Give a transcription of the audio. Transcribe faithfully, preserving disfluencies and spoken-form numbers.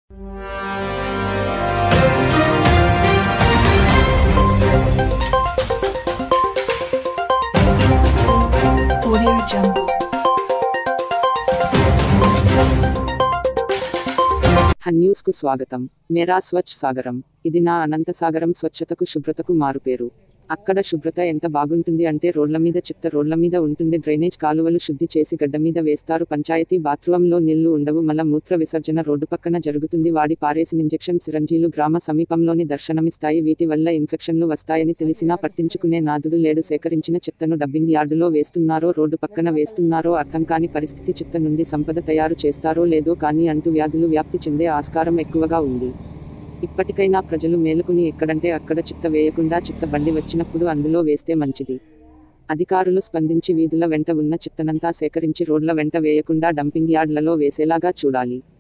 Audio Jungle. News కు స్వాగతం. మేరా స్వచ్ఛ సాగరం. ఇది నా అనంత సాగరం. స్వచ్ఛతకు శుభ్రతకు మారుపేరు. అక్కడ శుభ్రత ఎంత బాగుంటుంది అంటే రోడ్ల మీద చెత్త రోడ్ల మీద ఉంటుంది. డ్రైనేజ్ కాలువలు శుద్ధి చేసి గడ్డ మీద వేస్తారు. పంచాయతీ బాత్రూంలో నీళ్లు ఉండవు. మల మూత్ర విసర్జన రోడ్డు పక్కన జరుగుతుంది. వాడి పారేసిన ఇంజెక్షన్ సిరంజీలు గ్రామ సమీపంలోని దర్శనమిస్తాయి. వీటి వల్ల ఇన్ఫెక్షన్లు వస్తాయని తెలిసినా పట్టించుకునే నాదుడు లేడు. సేకరించిన చెత్తను డబ్బింగ్ యార్డులో వేస్తున్నారో రోడ్డు పక్కన వేస్తున్నారో అర్థం కాని పరిస్థితి. చెత్త నుండి సంపద తయారు చేస్తారో లేదో కానీ అంటూ వ్యాధులు వ్యాప్తి చెందే ఆస్కారం ఎక్కువగా ఉంది. ఇప్పటికైనా ప్రజలు మేలుకుని ఎక్కడంటే అక్కడ చెత్త వేయకుండా చెత్త బండి వచ్చినప్పుడు అందులో వేస్తే మంచిది. అధికారులు స్పందించి వీధుల వెంట ఉన్న చెత్తనంతా సేకరించి రోడ్ల వెంట వేయకుండా డంపింగ్ యార్డ్లలో వేసేలాగా చూడాలి.